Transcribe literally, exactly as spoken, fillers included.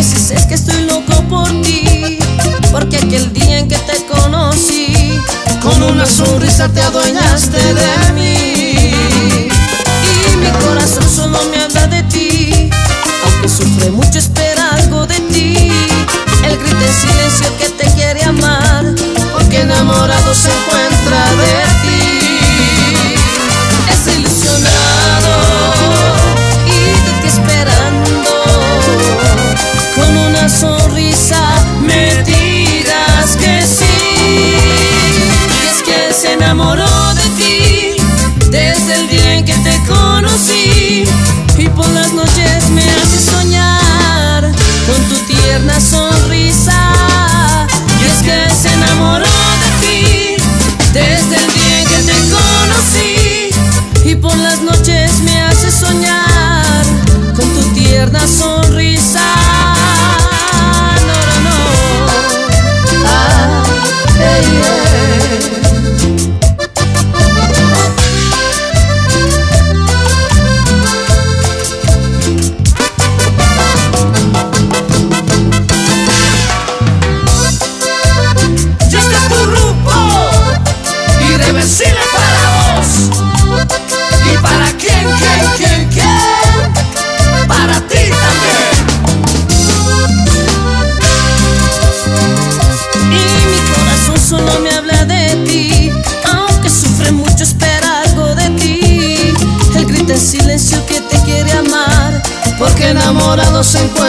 veces es que estoy loco por ti, porque aquel día en que te conocí, con una sonrisa te adueñaste de mí. Y mi corazón solo me habla de ti, aunque sufre mucho espera algo de ti. Él grita en silencio que te quiere amar, porque enamorado se encuentra de ti. Es ilusionado y de ti esperando, con una sonrisa me dirás que sí. Y es que él se enamoró de ti desde el día en que te conocí, y por las noches me hace soñar con tu tierna sonrisa. Y es que él se enamoró de ti desde el día en que te conocí, y por las noches me hace soñar con tu tierna sonrisa. No, no, no. Ah, hey, hey. Ya está tu grupo Irreversible para vos. y para quién, quién, quién, quién, Para ti también. y mi corazón solo me habla de ti, aunque sufre mucho espera algo de ti. Él grita en silencio que te quiere amar, Porque enamorado se encuentra